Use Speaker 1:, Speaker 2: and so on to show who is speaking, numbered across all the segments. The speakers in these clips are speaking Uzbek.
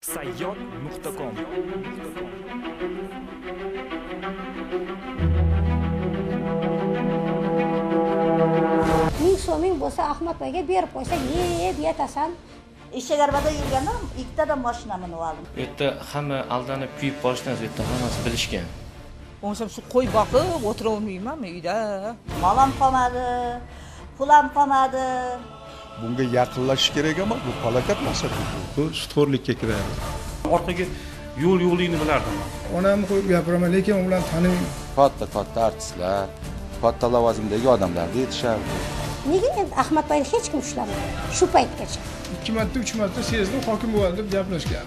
Speaker 1: sayyod.com.
Speaker 2: 1000 so'ming bo'lsa Ahmad Boyga berib qo'ysa, yeb yetasan.
Speaker 3: Ishchilarga yurganda ikkitadan mashina minib oldim.
Speaker 4: Bu yerda hamma aldanib kuyib qolishdan bu yerda hammasi bilishgan.
Speaker 5: O'sha shu qo'y boqib o'tiravermaymanmi uyda.
Speaker 3: Molam qolmadi, pulam qolmadi.
Speaker 6: Bunga yaqinlashish kerak emas, bu falokat masala.
Speaker 7: Bu sutxo'rlikka kiradi.
Speaker 8: Orqaga yo'lini bilardim.
Speaker 7: Onamni qo'yib gapiraman, lekin u bilan taniyman.
Speaker 9: Katta artistlar, katta lavozimdagi odamlarni yetishardi.
Speaker 2: Nega endi Ahmad Boyni hech kim ushlamadi shu paytgacha?
Speaker 7: 2 marta, 3 marta sezdim, hokim bo'ladi deb gaplashgan.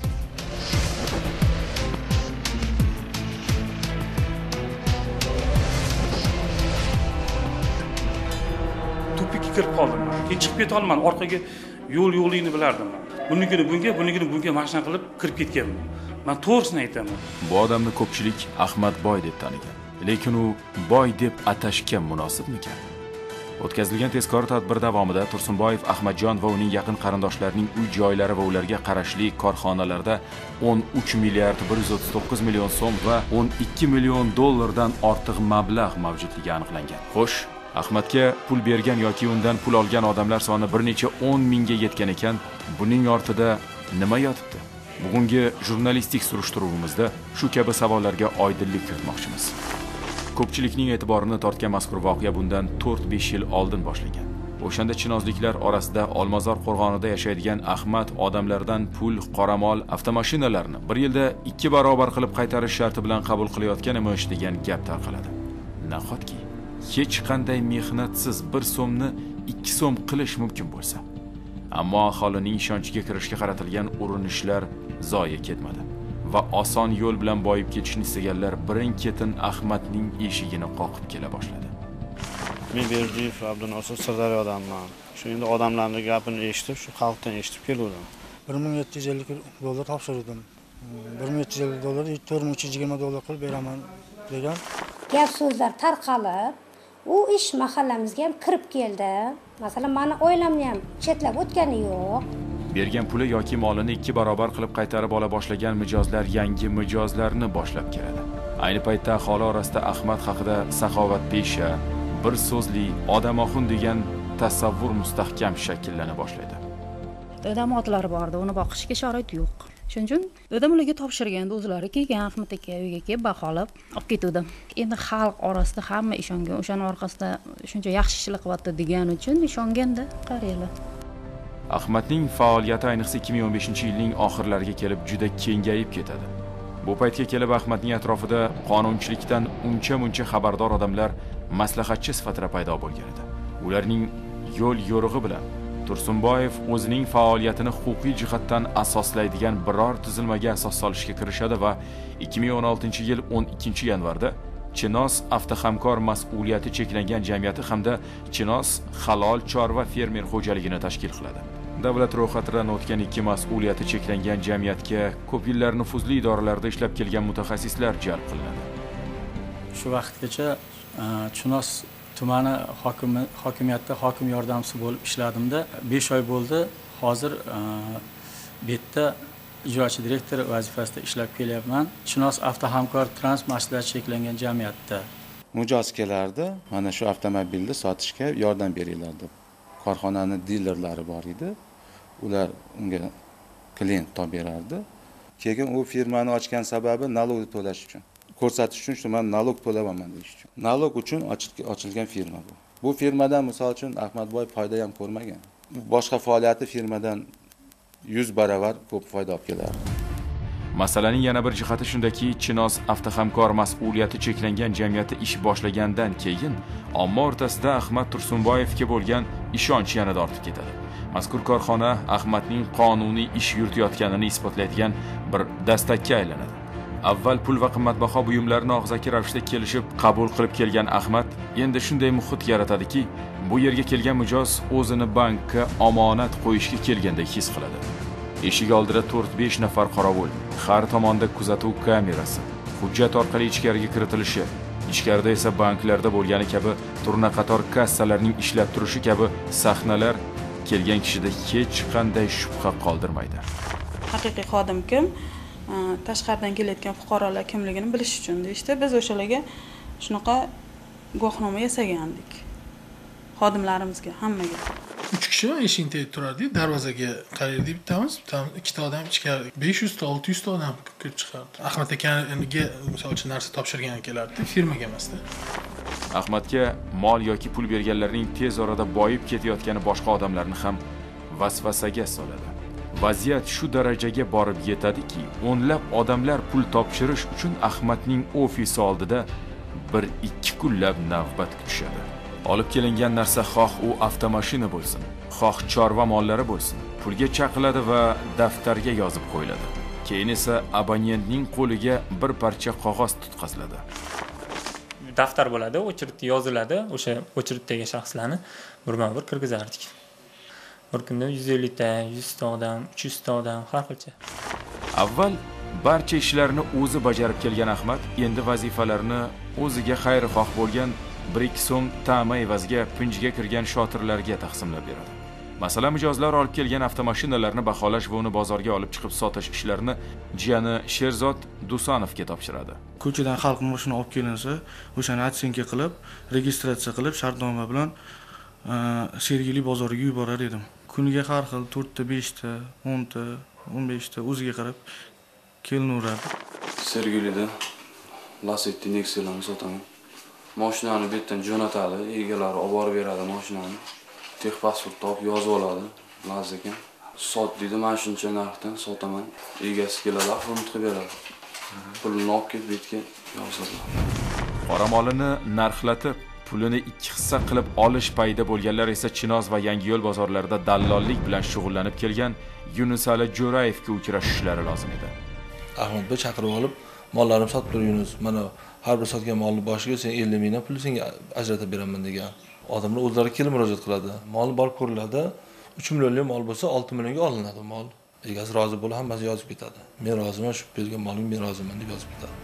Speaker 8: Tupikka kirib qoldim. Keyin chiqib keta olmadim. Orqaga yo'lini bilardim. Bunikini bunga mashina qilib kirib ketganman. Men to'g'risini aytaman.
Speaker 10: Bu odamni ko'pchilik Ahmad Boy deb tanigan. Lekin u boy deb atashga munosibmikan? O'tkazilgan tezkor tadbir davomida Tursunboyev Ahmadjon va uning yaqin qarindoshlarining uy-joylari va ularga qarashli korxonalarda 13 milliard 139 million so'm va 12 million dollardan ortiq mablag' mavjudligi aniqlangan. Xo'sh, Ahmadga pul bergan yoki undan pul olgan odamlar soni bir necha 10 mingga yetgan ekan, buning ortida nima yotibdi? Bugungi jurnalistik surishtiruvimizda shu kabi savollarga oydinlik kiritmoqchimiz. Ko'pchilikning e'tiborini tortgan mazkur voqea bundan 4-5 yil oldin boshlangan. O'shanda chinozliklar orasida Olmazor qo'rg'onida yashaydigan Ahmad odamlardan pul, qoramol, avtomashinalarni bir yilda 2 barobar qilib qaytarish sharti bilan qabul qilayotgan emish degan gap tarqaladi. Nahotki hech qanday mehnatsiz 1 so'mni 2 so'm qilish mumkin bo'lsa. Ammo aholining ishonchiga kirishga qaratilgan urinishlar zoya ketmadi va oson yo'l bilan boyib ketishni istaganlar birin-ketin Ahmadning eshigini qoqib kela boshladi.
Speaker 11: Men Berdiyev Abdunosir Sirdaryodanman. Shu endi odamlarning gapini eshitib, shu xalqdan eshitib keldim.
Speaker 12: 1750 dollar topshirdim. 1750 dollar 4320 dollar qilib beraman degan
Speaker 2: Gap so'zlar tarqalib, u ish mahallamizga ham kirib keldi. Masalan, meni oilamni ham chetlab o'tgani yo'q.
Speaker 10: Bergan puli yoki molini 2 barobar qilib qaytarib ola boshlagan mijozlar yangi mijozlarni boshlab keladi. Ayni paytda aholi orasida Ahmad haqida saxovatpesha, bir so'zli, odamoxun degan tasavvur mustahkam shakllana boshlaydi.
Speaker 13: Dadam otlari bordi, uni boqishga sharoit yo'q. Shuning uchun dadam ularga topshirganda o'zlari kelgan Ahmad aka uyga kelib baholab olib ketdi. Endi xalq orasida hamma ishongan, o'shaning orqasida shuncha yaxshi ishlar qilyapti degan uchun ishonganda qariyalar.
Speaker 10: Ahmadning faoliyati ayniqsa 2015-yilning oxirlariga kelib juda kengayib ketadi. Bu paytga kelib Ahmadning atrofida qonunchilikdan uncha-muncha xabardor odamlar maslahatchi sifatida paydo bo'lgan edi. Ularning yo'l yo'rig'i bilan Tursunboyev o'zining faoliyatini huquqiy jihatdan asoslaydigan biror tuzilmaga asos solishga kirishadi va 2016-yil 12-yanvarda Chinoz avtohamkor mas'uliyati cheklangan jamiyati hamda Chinoz halol chorva fermer xo'jaligini tashkil qiladi. Davlat ro'yxatidan o'tgan 2 mas'uliyati cheklangan jamiyatga ko'p yillar nufuzli idoralarda ishlab kelgan mutaxassislar jalb qilinadi.
Speaker 11: Shu vaqtgacha Chinoz tumani hokimiyatda hokim yordamchisi bo'lib ishladimda 5 oy bo'ldi. Hozir bu yerda ijrochi direktor vazifasida ishlab kelyapman. Chinoz avtohamkor transmas'uliyati cheklangan jamiyatda mijoz kelardi. Mana shu avtomobilni sotishga yordam beringlar. Korxonaning dilerlari bor edi. Ular unga klient topib berardi. Keyin u firmani ochgan sababi nalogni to'lash uchun. Ko'rsatish uchun shu men nalog to'layman deyish uchun. Nalog uchun ochilgan firma bu. Bu firmadan misol uchun Ahmadboy foyda ham ko'rmagan. Boshqa faoliyati firmadan 100 baravar ko'p foyda olib kelardi.
Speaker 10: Masalaning yana bir jihati shundaki, Chinoz avtohamkor mas'uliyati cheklangan jamiyati ish boshlagandan keyin omma o'rtasida Ahmad Tursunboyevga bo'lgan ishonch yanada ortib ketadi. Mazkur korxona Ahmadning qonuniy ish yuritayotganini isbotlaydigan bir dastakka aylanadi. Avval pul va qimmatbaho buyumlarni og'zaki ravishda kelishib qabul qilib kelgan Ahmad endi shunday muhit yaratadiki, bu yerga kelgan mijoz o'zini bankka omonat qo'yishga kelgandek his qiladi. Eshik oldida 4-5 nafar qorovul, har tomonda kuzatuv kamerasi, hujjat orqali ichkariga kiritilishi, ichkarida esa banklarda bo'lgani kabi turna qator kassalarning ishlab turishi kabi sahnalar kelgan kishida hech qanday shubha qoldirmaydi.
Speaker 1: haqiqiy xodim kim, tashqaridan kelayotgan fuqarolar kimligini bilish uchun deyishdi. Biz o'shalarga shunaqa guvohnoma yasagandik. Xodimlarimizga, hammaga.
Speaker 7: 3 kishi eshikni tegib turardik, darvozaga qaraydik bittamiz, ikkita odam ichkari 500 ta 600 ta odam kirib chiqardi. Ahmad akaniga misol uchun narsa topshirgan kelardi, firmaga emasda.
Speaker 10: Ahmadga mol yoki pul berganlarning tez orada boyib ketayotgani boshqa odamlarni ham vasvasaga soladi. Vaziyat shu darajaga borib yetadiki, o'nlab odamlar pul topshirish uchun Ahmadning ofisi oldida 1-2 kunlab navbat kutishadi. Olib kelingan narsa xoh u avtomashina bo'lsin, xoh chorva mollari bo'lsin, pulga chaqiladi va daftarga yozib qo'yiladi. Keyin esa abonentning qo'liga bir parcha qog'oz tutqaziladi.
Speaker 14: Daftar bo'ladi, o'chiritda yoziladi, o'sha o'chiritdagi shaxslarni birma-bir kirgizardik. Bir kunda 150 ta, 100 ta odam, 300 ta odam har xilcha.
Speaker 10: Avval barcha ishlarni o'zi bajarib kelgan Ahmad endi vazifalarni o'ziga xayrixoh bo'lgan 1-2 so'm ta'ma evaziga punjiga kirgan shotirlarga taqsimlab beradi. Masalan, mijozlar olib kelgan avtomashinalarni baholash va uni bozorga olib chiqib sotish ishlarini jiyani Sherzod Dusonovga topshiradi.
Speaker 15: Ko'chadan xalq mashina olib kelinsa, o'shani atsenka qilib, registratsiya qilib, shartnoma bilan Sergeli bozoriga yuborar edim. Kuniga har xil 4 ta, 5 ta, 10 ta, 15 ta o'ziga qarab kelinaveradi.
Speaker 16: Sergelida Lacetti Nexa'larni sotaman. Mashinani bu yerdan jo'natadi, egalari olib borib beradi mashinani. Texpasport topib yozib oladi, lazekan. Sot deydi, men shuncha narxdan sotaman. Egasi keladi, pulni qilib beradi. Pulni olib kelib bu yerga yozadi.
Speaker 10: Qoramolini narxlatib, pulini 2 hissa qilib olish payida bo'lganlar esa Chinoz va Yangiyo'l bozorlarida dallollik bilan shug'ullanib kelgan Yunusali Jo'rayevga uchrashishlari lozim edi.
Speaker 17: Ahmad Bey chaqirib olib, mollarimni sotib tur Yunus, mana har bir sotgan molni boshiga sen 50 mingdan pul senga ajratib beraman degan. Odamlar o'zlari kelib murojaat qiladi. Mol borib ko'riladi. 3 millionlik mol bo'lsa 6 millionga olinadi mol. Egasi rozi bo'lib hammasi yozib ketadi. Men roziman, shu bergan moling men roziman deb yozib ketadi.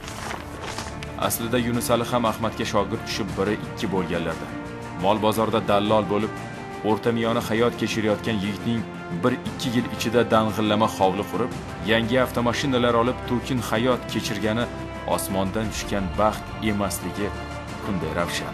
Speaker 10: Aslida Yunusali ham Ahmadga shogird tushib 1-2 bo'lganlarda. Mol bozorda dallol bo'lib, o'rtamiyona hayot kechirayotgan yigitning 1-2 yil ichida dang'illama hovli qurib, yangi avtomashinalar olib to'kin hayot kechirgani osmondan tushgan baxt emasligi kunday ravshan.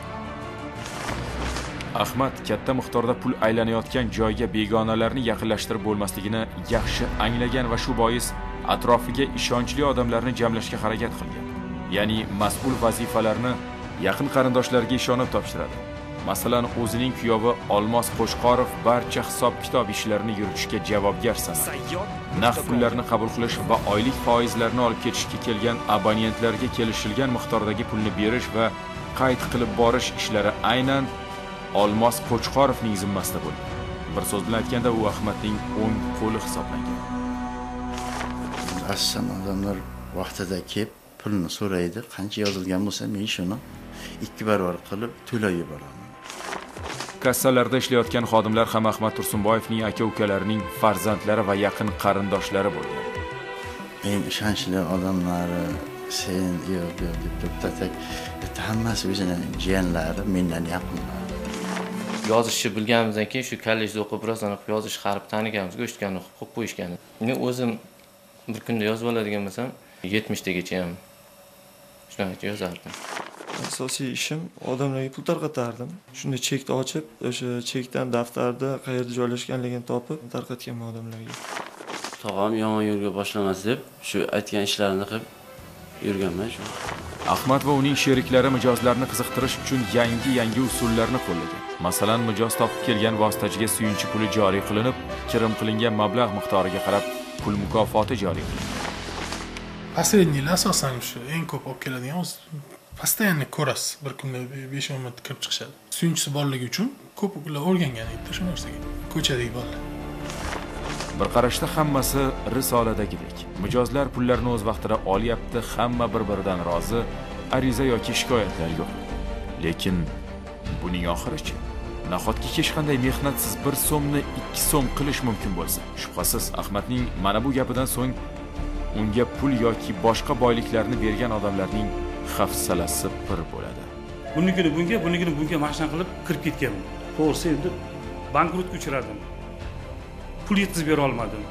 Speaker 10: Ahmad katta miqdorda pul aylanayotgan joyga begonalarni yaqinlashtirib bo'lmasligini yaxshi anglagan va shu bois atrofiga ishonchli odamlarni jamlashga harakat qilgan. Ya'ni mas'ul vazifalarni yaqin qarindoshlariga ishonib topshiradi. Masalan, o'zining kuyovi Olmos Qo'shqorov barcha hisob-kitob ishlarini yuritishga javobgar sanaladi. Naqd pullarni qabul qilish va oylik foizlarni olib ketishga kelgan abonentlarga kelishilgan miqdordagi pulni berish va qayd qilib borish ishlari aynan Olmos Qo'chqorovning zimmasida bo'lgan. Bir so'z bilan aytganda, u Ahmadning o'ng qo'li hisoblangan.
Speaker 18: Asosan odamlar vaqtida kelib pulni so'raydi, qancha yozilgan bo'lsa, men shuni 2 barobar qilib to'lab yuboraman.
Speaker 10: Kassalarda ishlayotgan xodimlar ham Ahmad Tursunboyevning aka-ukalarining farzandlari va yaqin qarindoshlari bo'lgan.
Speaker 18: Eng ishonchli odamlari sen yo'q deb to'xtatak, hammasi o'zining jiyanlari, mendan yaqinlar.
Speaker 4: Yozishni bilganimizdan keyin shu kollejda o'qib biroz aniq yozish harf taniganmiz, go'shtgani qo'yib qo'yishgan. Men o'zim bir kunda yozib oladigan bo'lsam 70 tagacha ham shunaqa yozardim.
Speaker 19: Asosiy ishim odamlarga pul tarqatardim. Shunda chekni ochib, o'sha chekdan daftarda qayerda joylashganligini topib tarqatganman odamlarga.
Speaker 20: Tog'am yomon yo'lga boshlamas deb shu aytgan ishlarini qilib yurganman shu.
Speaker 10: Ahmad va uning sheriklari mijozlarni qiziqtirish uchun yangi usullarni qo'llagan. Masalan, mijoz topib kelgan vositachiga suyunchi puli joriy qilinib, kirim qilingan mablag' miqdoriga qarab pul mukofoti joriy qilingan.
Speaker 7: Посредниlar asosan shu eng ko'p olib keladigan o'z постоянно ko'rasiz. Bir kunda 5-10 marta kirib chiqishadi. Suyunchisi borligi uchun ko'plar o'rgangan edi shu narsaga. Ko'chadagi bolalar.
Speaker 10: Bir qarashda hammasi risoladagidek. Mijozlar pullarni o'z vaqtida olyapti, hamma bir-biridan rozi, ariza yoki shikoyatlar yo'q. Lekin buning oxirichi? Nahotki hech qanday mehnatsiz 1 so'mni 2 so'm qilish mumkin bo'lsa, shubhasiz Ahmadning mana bu gapidan so'ng unga pul yoki boshqa boyliklarni bergan odamlarning hafsalasi pir bo'ladi.
Speaker 8: Bunikini bunga mashina qilib kirib ketganman. To'g'risi endi bankrotga uchradim. Pul yetkazib bera olmadim.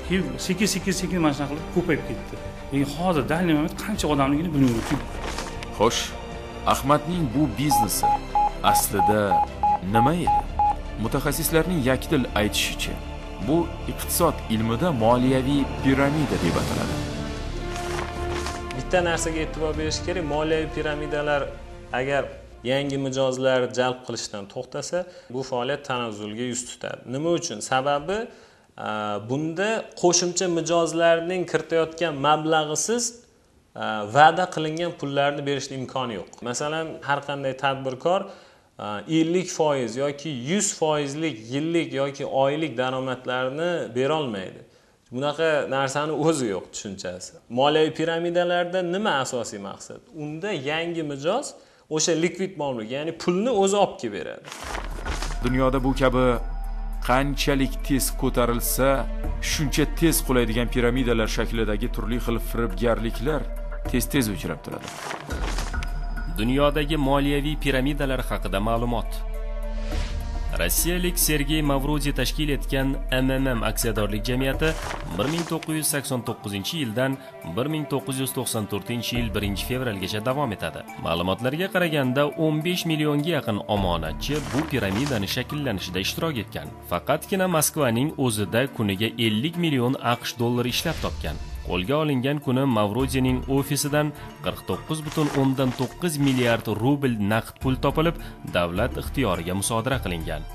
Speaker 8: keyin sekin mana shunaqa qilib ko'payib ketdi. Hozir dalniy moment qancha odamligini bilmayman.
Speaker 10: Xo'sh, Ahmadning bu biznesi aslida nima edi? Mutaxassislarning yakdil aytishicha, bu iqtisod ilmida moliyaviy piramida deb ataladi.
Speaker 21: Bitta narsaga e'tibor berish kerak, moliyaviy piramidalar agar yangi mijozlar jalb qilishdan to'xtasa, bu faoliyat tanazzulga yuz tutadi. Nima uchun? Sababi bunda qo'shimcha mijozlarning kiritayotgan mablag'isiz va'da qilingan pullarni berishning imkoni yo'q. Masalan, har qanday tadbirkor 50% yoki 100%lik yillik yoki oylik daromadlarni bera olmaydi. Bunaqa narsani o'zi yo'q tushunchasi. Moliyaviy piramidalarda nima asosiy maqsad? Unda yangi mijoz o'sha likvid mollik, ya'ni pulni o'zi olib kelib beradi.
Speaker 10: Dunyoda bu kabi qanchalik tez ko'tarilsa, shuncha tez qulaydigan piramidalar shaklidagi turli xil firibgarliklar tez-tez uchrab turadi.
Speaker 22: Dunyodagi moliyaviy piramidalar haqida ma'lumot. Rossiyalik Sergey Mavrodi tashkil etgan MMM aksiyadorlik jamiyati 1989-yildan 1994-yil 1-fevralgacha davom etadi. Ma'lumotlarga qaraganda 15 millionga yaqin omonatchi bu piramidani shakllanishida ishtirok etgan. Faqatgina Moskvaning o'zida kuniga 50 million AQSh dollari ishlab topgan. Qo'lga olingan kuni Mavrodining ofisidan 49,9 milliard rubl naqd pul topilib, davlat ixtiyoriga musodara qilingan.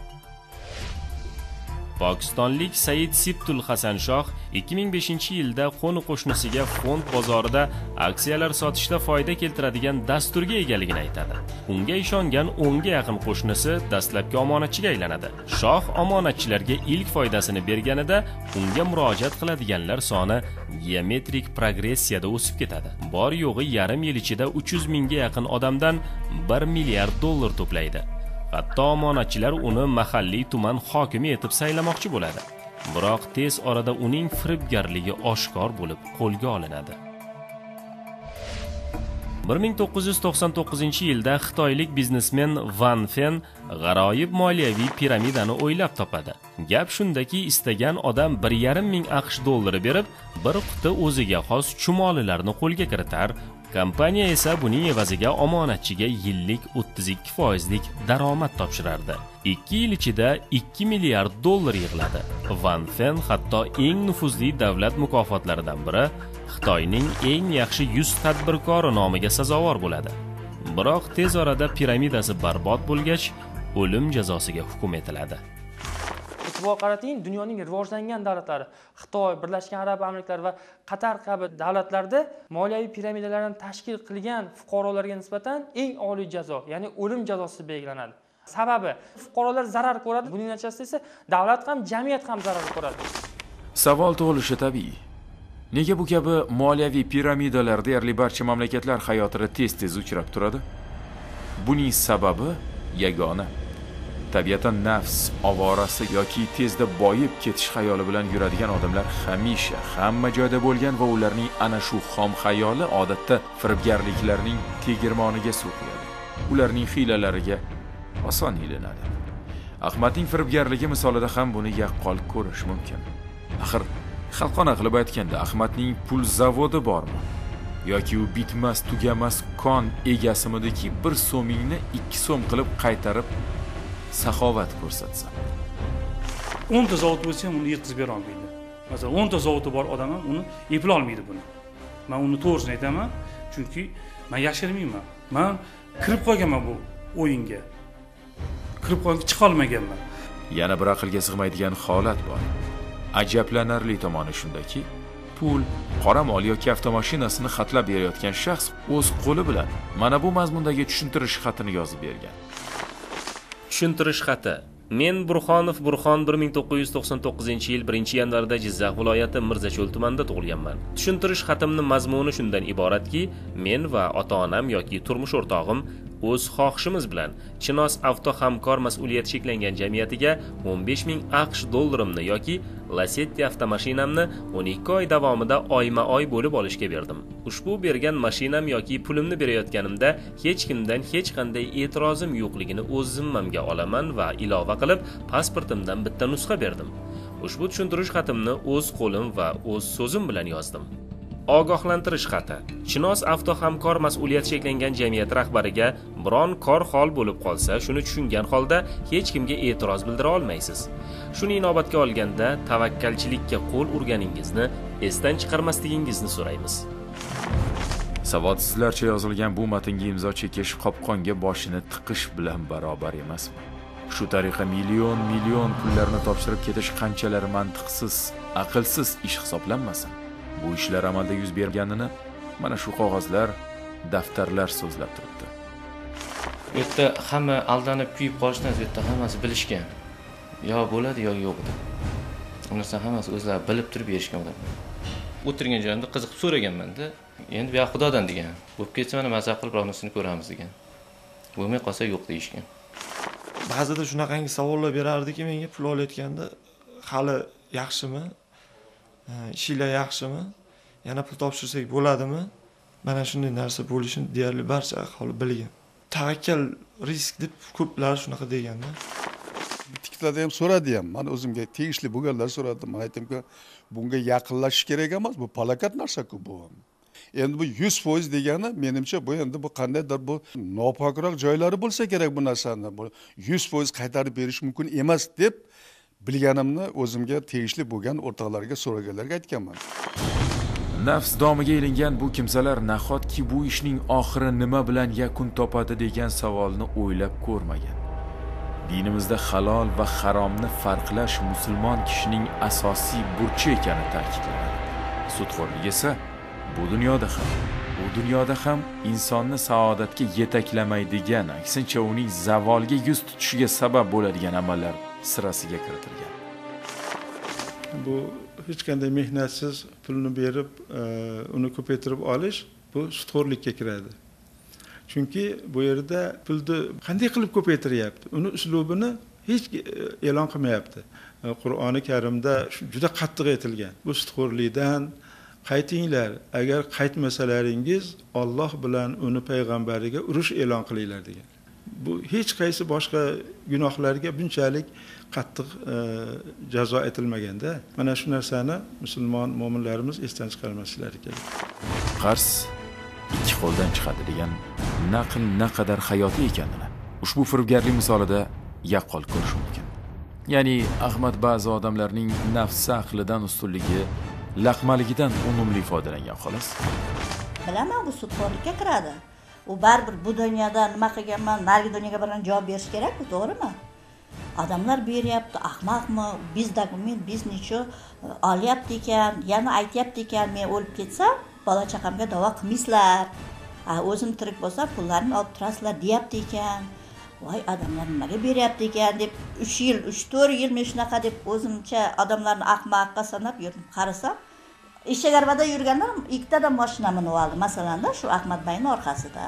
Speaker 22: Pokistonlik Said Sibtul Hasan Shoh 2005-yilda qo'ni qo'shnisiga fond bozorida aksiyalar sotishda foyda keltiradigan dasturga egaligini aytadi. Unga ishongan 10 ga yaqin qo'shnisi dastlabki omonatchiga aylanadi. Shoh omonatchilarga ilk foydasini berganida unga murojaat qiladiganlar soni geometrik progressiyada o'sib ketadi. Bor yo'g'i yarim yil ichida 300 mingga yaqin odamdan 1 milliard dollar to'playdi. Hatto omonatchilar uni mahalliy tuman hokimi etib saylamoqchi bo'ladi. Biroq tez orada uning firibgarligi oshkor bo'lib qo'lga olinadi. 1999-yilda xitoylik biznesmen Van Fen g'aroyib moliyaviy piramidani o'ylab topadi. Gap shundaki, istagan odam 1,5 ming AQSh dollari berib, bir quti o'ziga xos chumolilarni qo'lga kiritar. Kompaniya esa buning evaziga omonatchiga yillik 32%lik daromad topshirardi. 2 yil ichida 2 milliard dollar yig'iladi. Van Fen hatto eng nufuzli davlat mukofotlaridan biri Xitoyning eng yaxshi 100 tadbirkori nomiga sazovor bo'ladi. Biroq tez orada piramidasi barbod bo'lgach, o'lim jazosiga hukm etiladi.
Speaker 23: E'tibor qarating, dunyoning rivojlangan davlatlari, Xitoy, Birlashgan Arab Amirliklari va Qatar kabi davlatlarda moliyaviy piramidalarni tashkil qilgan fuqarolarga nisbatan eng oliy jazo, ya'ni o'lim jazosi belgilanadi. Sababi fuqarolar zarar ko'radi, buning natijasida esa davlat ham, jamiyat ham zarar ko'radi.
Speaker 10: Savol tug'ilishi tabiiy. Nega bu kabi moliyaviy piramidalar deyarli barcha mamlakatlar hayotida tez-tez uchrab turadi? Buning sababi yagona. Tabiatan nafs ovorasi yoki tezda boyib ketish xayoli bilan yuradigan odamlar hamisha hamma joyda bo'lgan va ularning ana shu xom xayoli odatda firibgarliklarning tegirmoniga suv quyadi. Ularning hiylalariga oson ilinadi. Ahmadning firibgarligi misolida ham buni yaqqol ko'rish mumkin. Axir xalqona qilib aytganda, Ahmadning pul zavodi bormi? Yoki u bitmas tugamas kon egasimidiki 1 so'mingni 2 so'm qilib qaytarib saxovat ko'rsatsa.
Speaker 8: 10 ta zavod bo'lsa ham uni yetkazib bera olmaydi. Masalan, 10 ta zavodi bor odam ham uni eplay olmaydi buni. Men uni to'g'risini aytaman, chunki men yashirmayman. Men kirib qolganman bu o'yinga. Kirib qolib chiqa olmaganman.
Speaker 10: Yana bir aqlga sig'maydigan holat bor. Ajablanarli tomoni shundaki, pul, qora mol yoki avtomashinasini xatlab berayotgan shaxs o'z qo'li bilan mana bu mazmundagi tushuntirish xatini yozib bergan.
Speaker 22: Tushuntirish xati. Men Burxonov Burxon 1999-yil 1-yanvarda Jizzax viloyati Mirzacho'l tumanida tug'ilganman. Tushuntirish xatimning mazmuni shundan iboratki, men va ota-onam yoki turmush o'rtog'im o'z xohishimiz bilan Chinoz Avto Hamkor mas'uliyati cheklangan jamiyatiga 15 ming AQSh dollarimni yoki Lacetti avtomashinamni 12 oy davomida oyma-oy bo'lib olishga berdim. Ushbu bergan mashinam yoki pulimni berayotganimda hech kimdan hech qanday e'tirozim yo'qligini o'z zimmamga olaman va ilova qilib pasportimdan bitta nusxa berdim. Ushbu tushuntirish xatimni o'z qo'lim va o'z so'zim bilan yozdim. Ogohlantirish xati. Chinoz Avto Hamkor mas'uliyati cheklangan jamiyat rahbariga biron kor hol bo'lib qolsa, shuni tushungan holda hech kimga e'tiroz bildira olmaysiz. Shuni inobatga olganda tavakkalchilikka qo'l urganingizni esdan chiqarmasligingizni so'raymiz.
Speaker 10: Savodsizlarcha yozilgan bu matnga imzo chekish qopqonga boshini tiqish bilan barobar emasmi? Shu tariqa million pullarni topshirib ketish qanchalar mantiqsiz, aqlsiz ish hisoblanmasin. Bu ishlar amalda yuz berganini mana shu qog'ozlar, daftarlar so'zlab turibdi.
Speaker 4: Bu yerda hamma aldanib kuyib qolishdan bu yerda hammasi bilishgan. Yo bo'ladi yo yo'q deb. Unisi hammasi o'zlari bilib turib berishgan odamlar. O'tirgan joyimda qiziqib so'raganman-da. Endi bu yoq xudodan degan. Bo'lib ketsa mana mazza qilib unisini ko'ramiz degan. Bo'lmay qolsa yo'q deyishgan.
Speaker 19: Ba'zida shunaqangi savollar berardiki menga pul olayotganda, hali yaxshimi? Ishlar yaxshimi? Yana pul topshirsak bo'ladimi? Mana shunday narsa bo'lishini deyarli barcha aholi bilgan. Tavakkal risk deb ko'plar shunaqa deganda.
Speaker 3: Tiklarda ham so'radi ham. Men o'zimga tegishli bo'lganlar so'radi. Men aytdimki, bunga yaqinlashish kerak emas, bu palakat narsa-ku bu. Endi bu 100% degani menimcha bu endi bu qandaydir bu nopokroq joylari bo'lsa kerak bu narsani. Bu 100% qaytarib berish mumkin emas deb bilganimni o'zimga tegishli bo'lgan o'rtoqlarga so'raganlarga aytganman.
Speaker 10: Nafs domiga ilingan bu kimsalar nahotki bu ishning oxiri nima bilan yakun topadi degan savolni o'ylab ko'rmagan. Dinimizda halol va haromni farqlash musulmon kishining asosiy burchi ekani ta'kidlanadi. Sudxo'rlik esa bu dunyoda ham insonni saodatga yetaklamaydigan, aksincha uning zavolga yuz tutishiga sabab bo'ladigan amallar sirasiga kiritilgan.
Speaker 5: Bu hech qanday mehnatsiz pulni berib, uni ko'paytirib olish bu sudxo'rlikka kiradi. Chunki bu yerda pulni qanday qilib ko'paytiryapti, uni uslubini hech e'lon qilmayapti. Qur'oni Karimda juda qattiq aytilgan. Bu sudxo'rlikdan qaytinglar, agar qaytmasalaringiz Alloh bilan uni payg'ambariga urush e'lon qilinglar degan. Bu hech qaysi boshqa gunohlarga bunchalik qattiq jazo aytilmaganda, mana shu narsani musulmon mu'minlarimiz esdan chiqarmasliklari kerak.
Speaker 10: Qarz ikki qo'ldan chiqadi degan naql naqadar hayotiy ekanini ushbu firibgarlik misolida yaqqol ko'rish mumkin. Ya'ni Ahmad ba'zi odamlarning nafsi aqlidan ustunligi, laqmaligidan unumli foydalangan xolos.
Speaker 6: Bilaman, bu sudxo'rlikka kiradi. U baribir bu dunyoda nima qilganman, narigi dunyoga bilan javob berish kerak-ku, to'g'rimi? Odamlar beryapti, ahmoqmi, biz dokument, biz necha olyapti ekan, yana aytyapti ekan, men o'lib ketsam, bola chaqamga da'vo qilmaysizlar. O'zim tirik bo'lsam, pullarni olib turasizlar deyapti ekan. Voy, odamlar nimaga beryapti ekan deb 3 yil, 3-4 yil men shunaqa deb o'zimcha odamlarni ahmoqqa sanab yurdim. Qarasam, Eshagarbada yurganlar ikkitadan mashina minib oldi. Masalanda shu Ahmadbayning orqasida.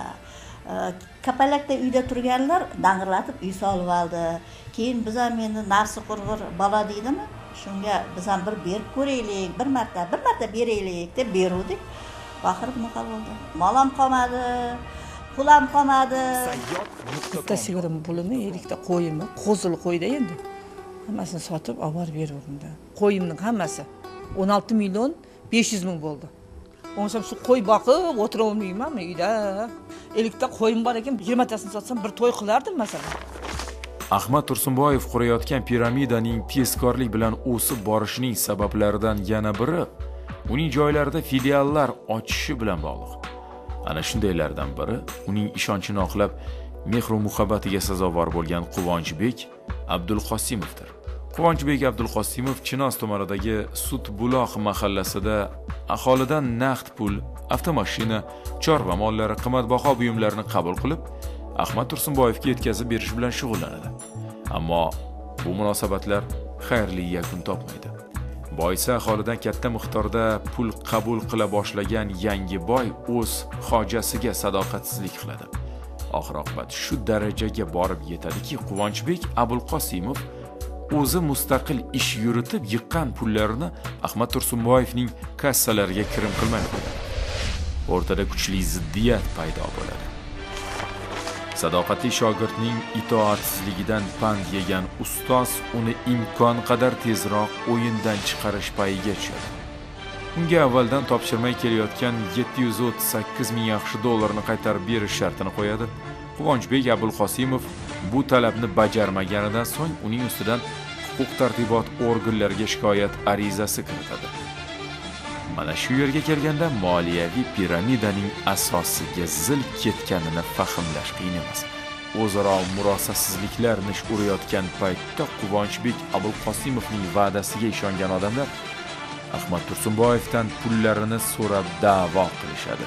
Speaker 6: Kapalakda uyda turganlar dang'irlatib uy solib oldi. Keyin biz ham endi nafsi qurg'ur bola deydimi? Shunga biz ham bir berib ko'raylik, bir marta beraylik deb beruvdik. Oxiri bunaqa bo'ldi. Mol ham qolmadi, pul ham qolmadi.
Speaker 24: Bitta sigirning pulini, 7 ta qo'yimni, qo'zil qo'yda endi. Hammasini sotib olib beruvdim-da. Qo'yimning hammasi 16 million 500 ming bo'ldi. O'nsam shu qo'y boqib o'tira olmaymanmi uyda? 50 ta qo'yim bor ekan, 20 tasini sotsam bir to'y qilardim masalan.
Speaker 10: Ahmad Tursunboyev qurayotgan piramidaning tezkorlik bilan o'sib borishining sabablaridan yana biri uning joylarida filiallar ochishi bilan bog'liq. Ana shundaylardan biri uning ishonchini oqlab, mehr va muhabbatiga sazovor bo'lgan Quvonchbek Abdulqosimovdir. Quvonchbek Abdulqosimov Chinoz tumanidagi Sutbuloq mahallasida aholidan naqd pul, avtomashina, chorva mollari, qimmatbaho buyumlarni qabul qilib, Ahmad Tursunboyevga yetkazib berish bilan shug'ullanadi. Ammo bu munosabatlar xayrli yakun topmaydi. Boisi aholidan katta miqdorda pul qabul qila boshlagan yangi boy o'z hojasiga sadoqatsizlik qiladi. Oxir-oqibat shu darajaga borib yetadiki, Quvonchbek Abulqosimov o'zi mustaqil ish yuritib yiqqan pullarini Ahmad Tursunboyevning kassalariga kirim qilmay qo'yadi. O'rtada kuchli ziddiyat paydo bo'ladi. Sadoqatli shogirdning itoatsizligidan pand yegan ustoz uni imkon qadar tezroq o'yindan chiqarish payiga tushadi. Unga avvaldan topshirmay kelayotgan 738 ming yaxshi dollarni qaytarib berish shartini qo'yadi. Quvonchbek Abulqosimov bu talabni bajarmaganidan so'ng uning ustidan huquq-tartibot organlariga shikoyat arizasi kiritadi. Mana shu yerga kelganda moliyaviy piramidaning asosiga zil ketganini fahmlash qiyin emas. O'zaro murosasizliklar nish urayotgan paytda Quvonchbek Abulqosimovning va'dasiga ishongan odamlar Ahmad Tursunboyevdan pullarini so'rab da'vo qilishadi.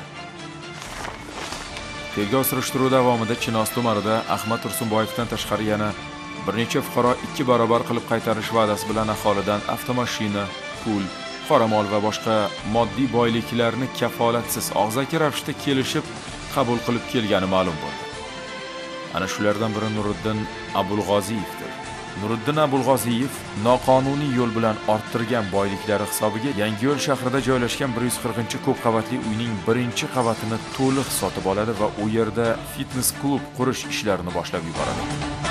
Speaker 10: Tergov surishtiruv davomida Chinoz tumanida Ahmad Tursunboyevdan tashqari yana bir necha fuqaro 2 barobar qilib qaytarish va'dasi bilan aholidan avtomashina, pul, qoramol va boshqa moddiy boyliklarni kafolatsiz og'zaki ravishda kelishib qabul qilib kelgani ma'lum bo'ldi. Ana shulardan biri Nuriddin Abulg'oziyevdir. Nuriddin Abulg'oziyev noqonuniy yo'l bilan orttirgan boyliklari hisobiga Yangiyo'l shahrida joylashgan 140-ko'p qavatli uyning 1-qavatini to'liq sotib oladi va u yerda fitness klub qurish ishlarini boshlab yuboradi.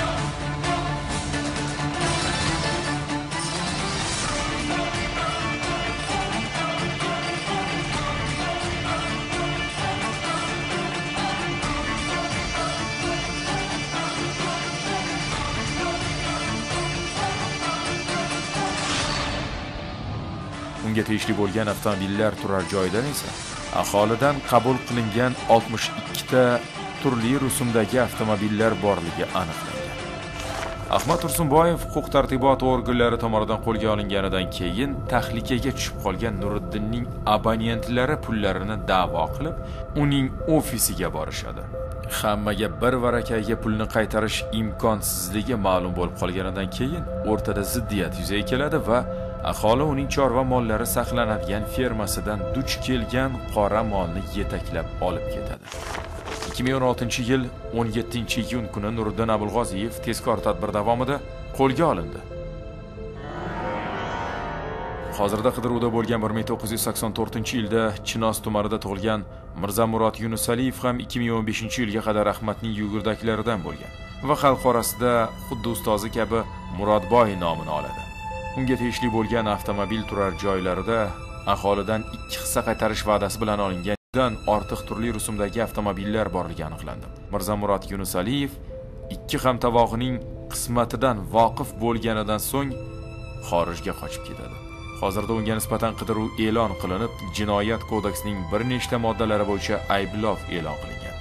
Speaker 10: Unga tegishli bo'lgan avtomobillar turar joyidan esa aholidan qabul qilingan 62 ta turli rusumdagi avtomobillar borligi aniqlangan. Ahmad Tursunboyev huquq-tartibot organlari tomonidan qo'lga olinganidan keyin tahlikaga tushib qolgan Nuriddinning abonentlari pullarini da'vo qilib, uning ofisiga borishadi. Hammaga bir varakayga pulni qaytarish imkonsizligi ma'lum bo'lib qolganidan keyin o'rtada ziddiyat yuzaga keladi va aholi uning chorva mollari saqlanadigan fermasidan duch kelgan qora molni yetaklab olib ketadi. 2016-yil 17-iyun kuni Nuriddin Abulg'oziyev tezkor tadbir davomida qo'lga olindi. Hozirda qidiruvda bo'lgan 1984-yilda Chinoz tumanida tug'ilgan Mirzamurod Yunusaliyev ham 2015-yilga qadar Ahmadning yugurdaklaridan bo'lgan va xalq orasida xuddi ustozi kabi Murodboy nomini oladi. Unga tegishli bo'lgan avtomobil turar joylarida aholidan 2 hissa qaytarish va'dasi bilan olingandan ortiq turli rusumdagi avtomobillar borligi aniqlandi. Mirzamurod Yunusaliyev 2 hamtovog'ining qismatidan voqif bo'lganidan so'ng xorijga qochib ketadi. Hozirda unga nisbatan qidiruv e'lon qilinib, Jinoyat kodeksining bir nechta moddalari bo'yicha ayblov e'lon qilingan.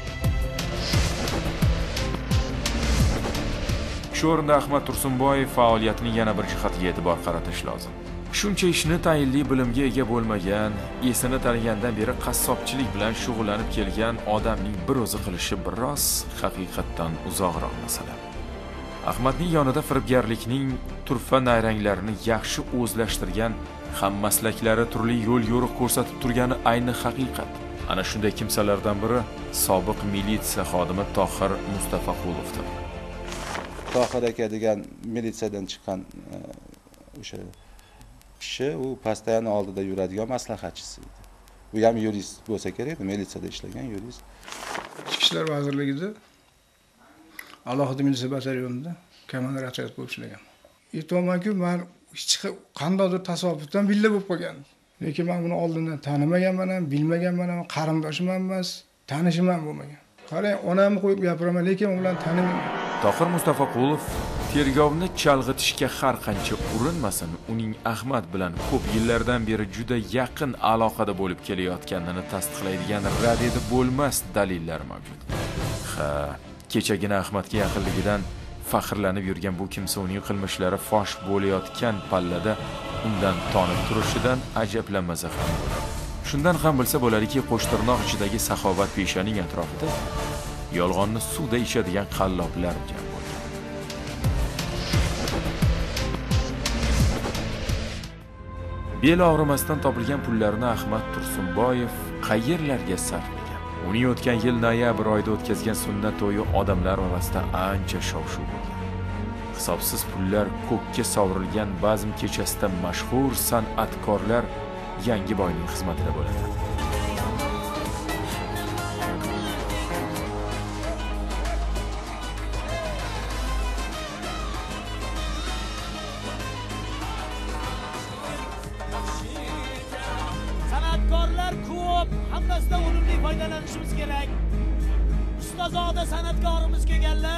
Speaker 10: Shu o'rinda Ahmad Tursunboyev faoliyatining yana bir jihatiga e'tibor qaratish lozim. Shuncha ishni tayinli bilimga ega bo'lmagan, esini tanigandan beri qassobchilik bilan shug'ullanib kelgan odamning bir o'zi qilishi biroz haqiqatdan uzoqroq masala. Ahmadning yonida firibgarlikning turfa nayranglarini yaxshi o'zlashtirgan hammaslaklari turli yo'l yo'riq ko'rsatib turgani ayni haqiqat. Ana shunday kimsalardan biri sobiq militsiya xodimi Tohir Mustafaqulovdir.
Speaker 2: Tohir aka degan militsiyadan chiqqan o'sha kishi u postoyan oldida yuradigan maslahatchisi edi. U ham yurist bo'lsa kerak, militsiyada ishlagan yurist.
Speaker 9: Ichki ishlar vazirligida alohida militsiya batalyonida komandir otryad bo'lib ishlagan. Aytmoqmanki, men hech qandaydir tasodifdan billa bo'lib qolgan. Lekin men uni oldindan tanimaganman ham, bilmaganman ham, qarindoshim ham emas, tanishim ham bo'lmagan. Qarang, onamni qo'yib gapiraman, lekin u bilan tanimayman.
Speaker 10: Tohir Mustafaqulov tergovni chalg'itishga har qancha urinmasin, uning Ahmad bilan ko'p yillardan beri juda yaqin aloqada bo'lib kelayotganini tasdiqlaydigan rad etib bo'lmas dalillar mavjud. Kechagina Ahmadga yaqinligidan faxrlanib yurgan bu kimsa uning qilmishlari fosh bo'layotgan pallada undan tonib turishidan ajablanmasa ham bo'ladi. Shundan ham bilsa bo'ladiki, qo'shtirnoq ichidagi saxovat peshaning atrofida yolg'onni suvda ichadigan qalloblar jam bo'lgan. Bel og'rimasdan topilgan pullarni Ahmad Tursunboyev qayerlarga sarflagan? Uning o'tgan yil noyabr oyida o'tkazgan sunnat to'yi odamlar orasida ancha shov-shuv bo'lgan. Hisobsiz pullar ko'kka sovrilgan bazm kechasida mashhur san'atkorlar yangi boyning xizmatida bo'ladi.
Speaker 1: imkoniyatlar ko'p, hammasidan unumli foydalanishimiz kerak. Ustozoda san'atkorimiz kelganlar.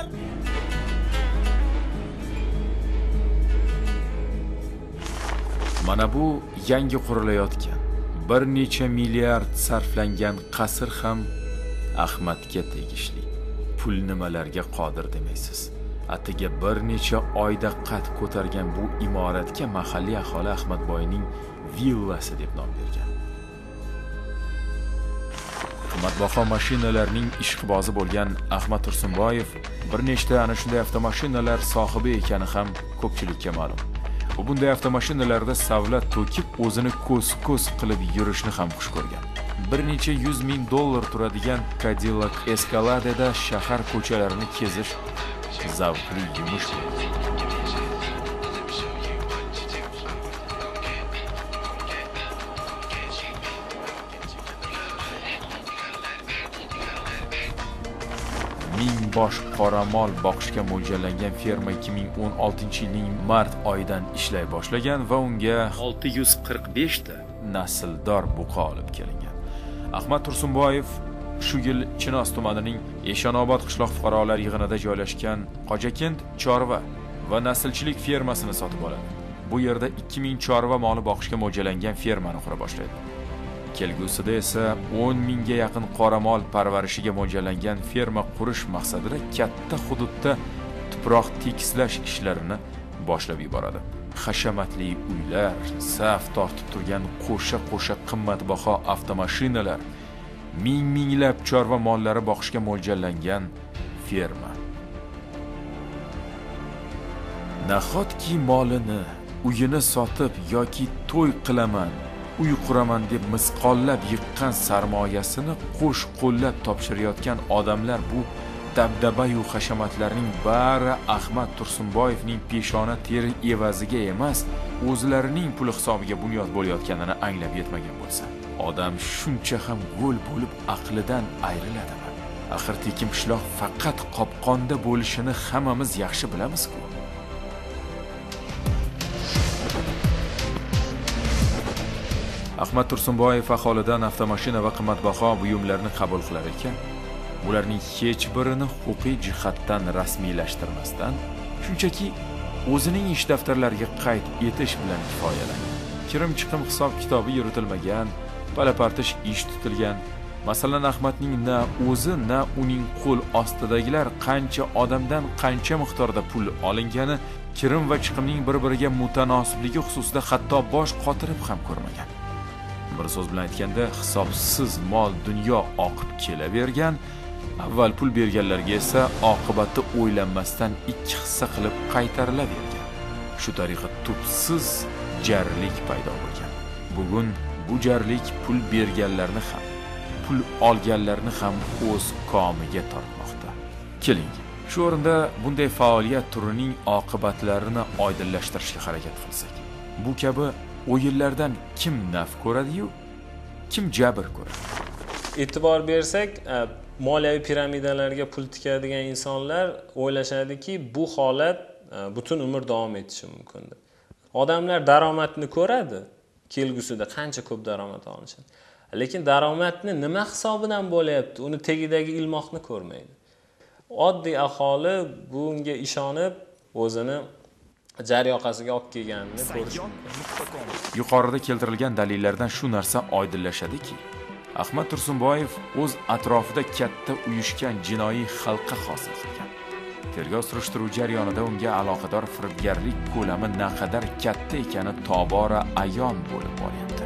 Speaker 10: Mana bu yangi qurilayotgan bir necha milliard sarflangan qasr ham Ahmadga tegishli. Pul nimalarga qodir demaysiz. Atiga bir necha oyda qad ko'targan bu imoratga mahalliy aholi Ahmadboyning villasi deb nom bergan. Qimmatbaho mashinalarning ishqibozi bo'lgan Ahmad Tursunboyev bir nechta ana shunday avtomashinalar sohibi ekani ham ko'pchilikka ma'lum. U bunday avtomashinalarda savlat to'kib o'zini ko'z-ko'z qilib yurishni ham xush ko'rgan. Bir necha $100,000 turadigan Cadillac Escalade'da shahar ko'chalarini kezish zavqli yumush bo'ldi. Ming bosh qoramol boqishga mo'ljallangan ferma 2016-yilning mart oyidan ishlay boshlagan va unga 645 ta nasldor buqa olib kelingan. Ahmad Tursunboyev shu yil Chinoz tumanining Eshonobod qishloq fuqarolar yig'inida joylashgan Qo'jakent chorva va naslchilik fermasini sotib oladi. Bu yerda 2000 chorva moli boqishga mo'ljallangan fermani qura boshlaydi. Kelgusida esa 10,000 ga yaqin qoramol parvarishiga mo'ljallangan ferma qurish maqsadida katta hududda tuproq tekislash ishlarini boshlab yuboradi. Hashamatli uylar, saf tortib turgan qo'sha qimmatbaho avtomashinalar, minglab chorva mollari boqishga mo'ljallangan ferma. Nahotki molini, uyini sotib yoki to'y qilaman, uy quraman deb misqollab yiqqan sarmoyasini qo'sh-qo'llab topshirayotgan odamlar bu dabdaba-yu hashamatlarning bari Ahmad Tursunboyevning peshona teri evaziga emas, o'zlarining puli hisobiga bunyod bo'layotganini anglab yetmagan bo'lsa, odam shuncha ham go'l bo'lib aqlidan ayriladimi? Axir tekin qishloq faqat qopqonda bo'lishini hammamiz yaxshi bilamiz-ku. Ahmad Tursunboyev aholidan avtomashina va qimmatbaho buyumlarni qabul qilar ekan, ularning hech birini huquqiy jihatdan rasmiylashtirmasdan, shunchaki o'zining ish daftarlariga qayd etish bilan kifoyalangan. Kirim-chiqim hisob-kitobi yuritilmagan, palapartish ish tutilgan. Masalan, Ahmadning na o'zi, na uning qo'l ostidagilar qancha odamdan qancha miqdorda pul olingani, kirim va chiqimning bir-biriga mutanosibligi xususida hatto bosh qotirib ham ko'rmagan. Bir so'z bilan aytganda, hisobsiz mol dunyo oqib kelavergan, avval pul berganlarga esa oqibati o'ylanmasdan 2 hissa qilib qaytarilavergan. Shu tariqa tubsiz jarlik paydo bo'lgan. Bugun bu jarlik pul berganlarni ham, pul olganlarni ham o'z komiga tortmoqda. Keling, shu o'rinda bunday faoliyat turining oqibatlarini oydinlashtirishga harakat qilsak. Bu kabi o'yinlardan kim naf ko'radi-yu, kim jabr ko'radi?
Speaker 21: E'tibor bersak, moliyaviy piramidalarga pul tikadigan insonlar o'ylashadiki, bu holat butun umr davom etishi mumkin deb. Odamlar daromadni ko'radi, kelgusida qancha ko'p daromad olishadi. Lekin daromadni nima hisobidan bo'layapti, uni tagidagi ilmoqni ko'rmaydi. Oddiy aholi bunga ishonib o'zini jar yoqasiga olib kelganini ko'rish mumkin.
Speaker 10: Yuqorida keltirilgan dalillardan shu narsa oydinlashadiki, Ahmad Tursunboyev o'z atrofida katta uyushgan jinoiy xalqa hosil qilgan. Tergov surishtiruv jarayonida unga aloqador firibgarlik ko'lami naqadar katta ekani tobora ayon bo'lib boryapti.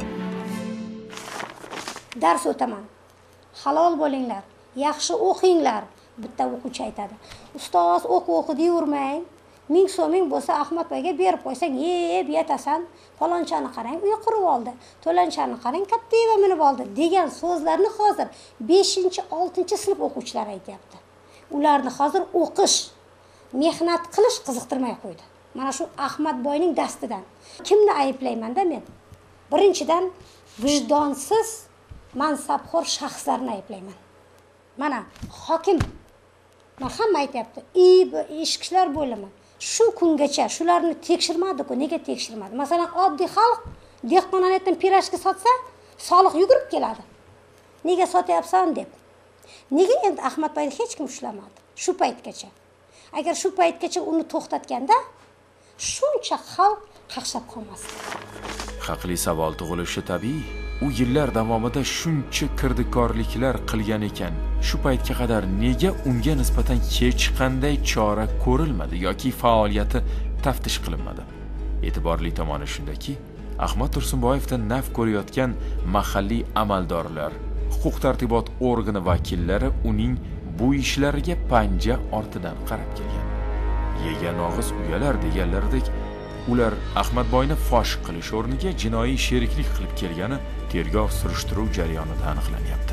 Speaker 11: Dars o'taman. Halol bo'linglar, yaxshi o'qinglar, bitta o'quvchi aytadi. Ustoz o'qi deyurmang. 1000 so'ming bo'lsa Ahmadboyga berib qo'ysang, yeb yatasan. Falonchani qarang, uy qurib oldi. To'lanchani qarang, katta eva minib oldi degan so'zlarni hozir 5-6 sinf o'quvchilari aytyapti. Ularni hozir o'qish, mehnat qilish qiziqtirmay qo'ydi. Mana shu Ahmadboyning dastidan. Kimni ayblayman-da men? Birinchidan vijdonsiz mansabxo'r shaxslarni ayblayman. Mana hokim hamma aytyapti, ichki ishlar bo'limi shu kungacha shularni tekshirmadi-ku, nega tekshirmadi? Masalan, oddiy xalq dehqonlardan pirajka sotsa, soliq yugurib keladi. Nega sotyapsan deb. Nega endi Ahmadboyni hech kim ushlamadi shu paytgacha? Agar shu paytgacha uni to'xtatganda shuncha xalq qaqshab qolmasdi.
Speaker 10: Haqli savol tug'ilishi tabiiy. U yillar davomida shuncha kirdikorliklar qilgan ekan, shu paytga qadar nega unga nisbatan hech qanday chora ko'rilmadi yoki faoliyati taftish qilinmadi? E'tiborli tomoni shundaki, Ahmad Tursunboyevdan naf ko'rayotgan mahalliy amaldorlar, huquq-tartibot organi vakillari uning bu ishlariga panja ortidan qarab kelgan. Yegan og'iz uyalar deganlaridek, ular Ahmadboyni fosh qilish o'rniga jinoiy sheriklik qilib kelgani tergov surishtiruv jarayonida aniqlanyapti.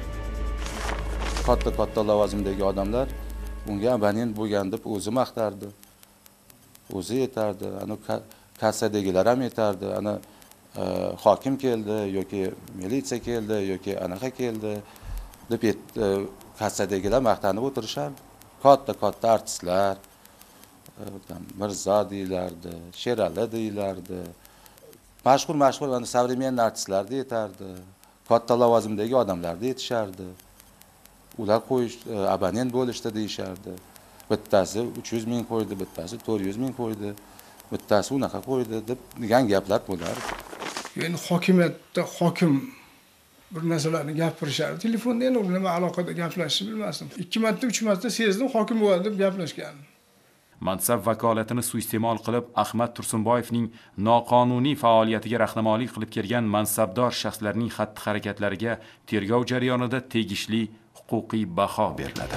Speaker 2: Katta lavozimdagi odamlar bunga abonent bo'lgan deb o'zi maqtardi. O'zi yetardi, ana kassadagilar ham yetardi, ana hokim keldi yoki militsiya keldi yoki anaqa keldi deb kassadagilar maqtanib o'tirishardi. Katta artistlar, Mirzo deyilardi, Sherali deyilardi. Mashhur ana современный artistlar yetardi. Katta lavozimdagi odamlar yetishardi. Ular qo'yish abonent bo'lishdi deyishardi. Bittasi 300 ming qo'ydi, bittasi 400 ming qo'ydi, bittasi unaqa qo'ydi deb degan gaplar bo'lardi.
Speaker 9: Endi hokimiyatda hokim bir narsalarni gapirishardi. Telefonda endi nima aloqada gaplashishni bilmasdim. 2 marta, 3 marta sezdim hokim bo'ladi deb gaplashgan.
Speaker 10: Mansab vakolatini suiiste'mol qilib Ahmad Tursunboyevning noqonuniy faoliyatiga rahnamolik qilib kelgan mansabdor shaxslarning xatti-harakatlariga tergov jarayonida tegishli huquqiy baho beriladi.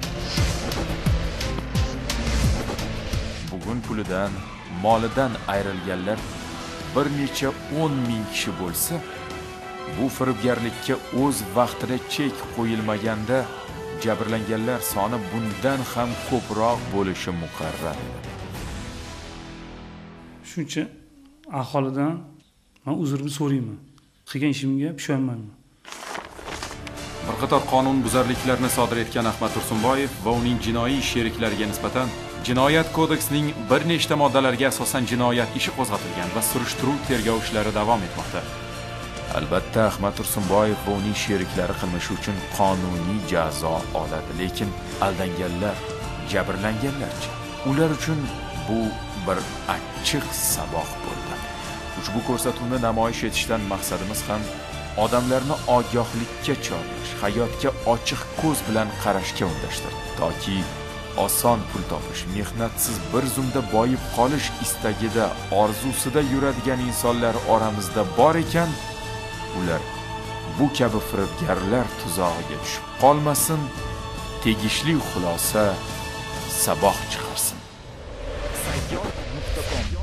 Speaker 10: Bugun pulidan, molidan ayrilganlar bir necha 10 ming kishi bo'lsa, bu firibgarlikka o'z vaqtida chek qo'yilmaganda jabrlanganlar soni bundan ham ko'proq bo'lishi muqarrar edi.
Speaker 8: Shuncha aholidan men uzr so'rayman. Qilgan ishimga pushaymonman.
Speaker 10: Bir qator qonun buzarliklarni sodir etgan Ahmad Tursunboyev va uning jinoiy sheriklariga nisbatan Jinoyat kodeksining bir nechta moddalariga asosan jinoyat ishi qo'zg'atilgan va surishtiruv tergov ishlari davom etmoqda. Albatta, Ahmad Tursunboyev va uning sheriklari qilmishi uchun qonuniy jazo oladi, lekin aldanganlar, jabrlanganlarchi? Ular uchun bu bir achchiq saboq bo'ldi. Ushbu ko'rsatuvni namoyish etishdan maqsadimiz ham odamlarni ogohlikka chorlash, hayotga ochiq ko'z bilan qarashga undashdir, toki oson pul topish, mehnatsiz bir zumda boyib qolish istagida, orzusida yuradigan insonlar oramizda bor ekan, ular bu kabi firibgarlar tuzog'iga tushib qolmasin, tegishli xulosa saboq chiqarsin.